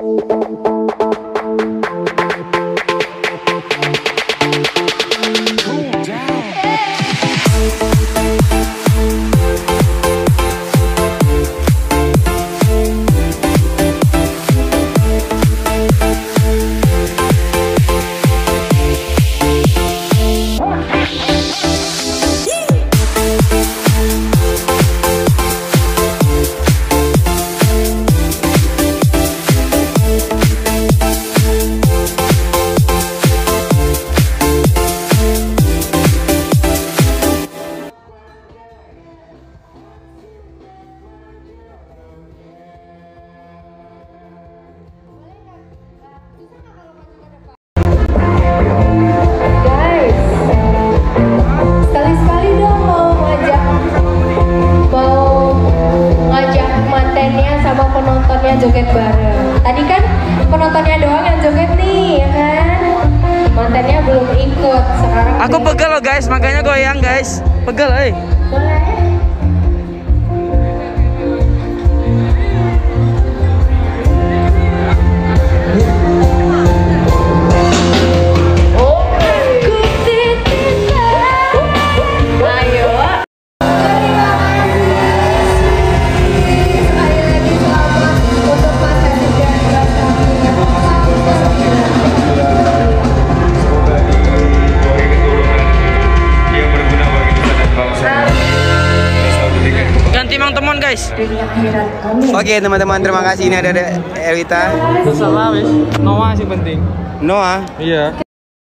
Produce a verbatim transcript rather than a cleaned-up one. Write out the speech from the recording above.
Joget bareng. Tadi kan penontonnya doang yang joget nih, ya kan? Mantennya belum ikut. Sekarang aku pegel loh guys, makanya goyang guys. Pegel, eh. Boleh. Teman guys. Oke teman-teman, terima kasih. Ini ada Ewita. Salah wis. Noah sih penting. Noah. Iya.